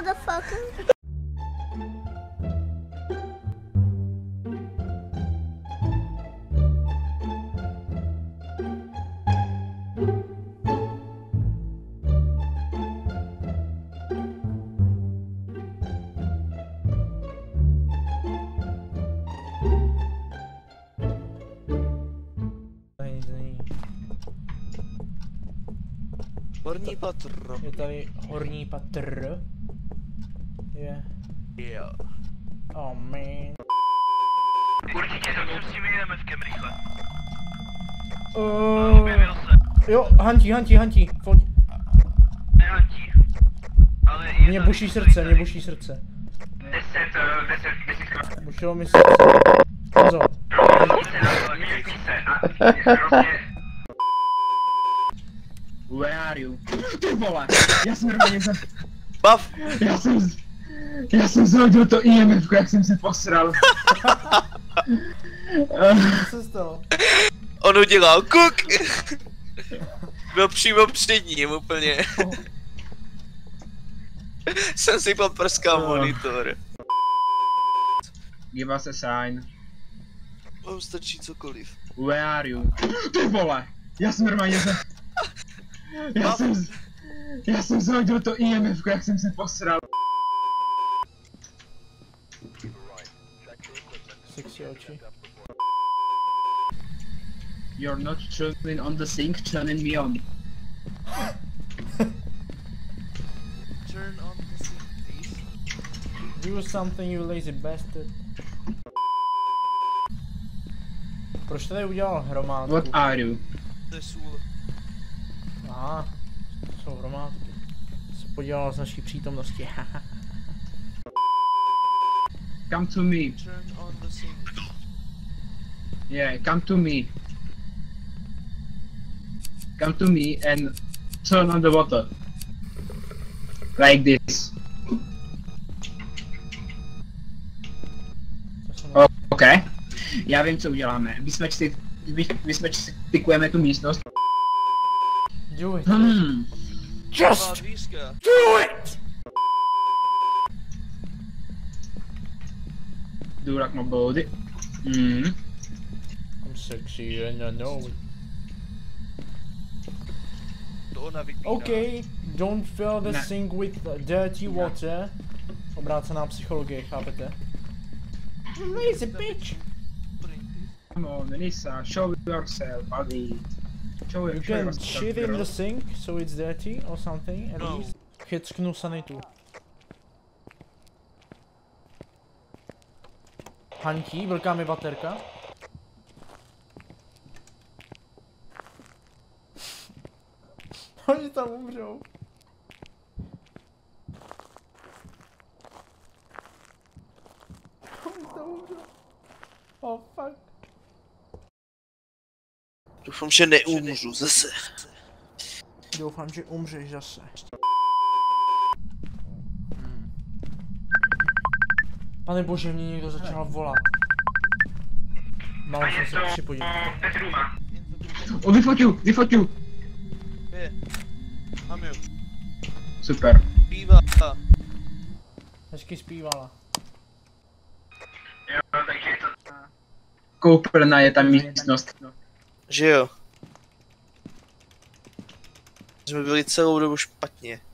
motherfucker. Horní patro. Je tady horní patr. Je. Jo. Oh man. Určitě to musíme MFkem rychle. Objevil se. Jo, Hanti, pojď. Nehantí. Ale je Mě to buší srdce, mě buší srdce. 10 Bušilo mi srdce. Honzo. Where are you? Ty vole, já jsem normálně Bav! Já jsem zhodil to IMF, jak jsem se posral. Co se stalo? On udělal kuk! Byl přímo před ním úplně. Jsem si poprskal monitor. Give us a sign. Vám stačí cokoliv. Where are you? Ty vole, já jsem normálně Já jsem zhodil to IMF, jak jsem se posral. Sexy oči. You're not turning on the sink, turning me on. Turn on the sink, please. Do something, you lazy bastard. Proč tady udělal hromádku? What are you? To je sůl. Aha, to jsou hromádky. Se podělal z naší přítomnosti. Come to me. Turn on the sink. Yeah, come to me. Come to me and turn on the water. Like this. Okay. Já vím, co uděláme. Vysmečkujeme tu místnost. Do it. Just do it! Důrak má body. I'm sexy and I know it. To ona vypíná. Okay, don't fill the Ne. sink with dirty water. Obrácená psychologie, chápete? Lazy bitch! Come on, Melissa, show yourself, buddy. Show You can yourself, shit in the sink, so it's dirty or something, at No. least. Chycknu sanitu. Hantí, velká mi baterka. Oni tam umřou. Oni tam umřou. Oh fuck. Doufám, že neumřu zase. Doufám, že umřeš zase. Pane bože, mě někdo začal volat. Mám jsem se připodit. Oh, vyfoťu! Je. Mám jo. Super. Pívá. Hezky zpívala. Jo, takže to... Koupelna je tam místnost. Že jo. Jsme byli celou dobu špatně.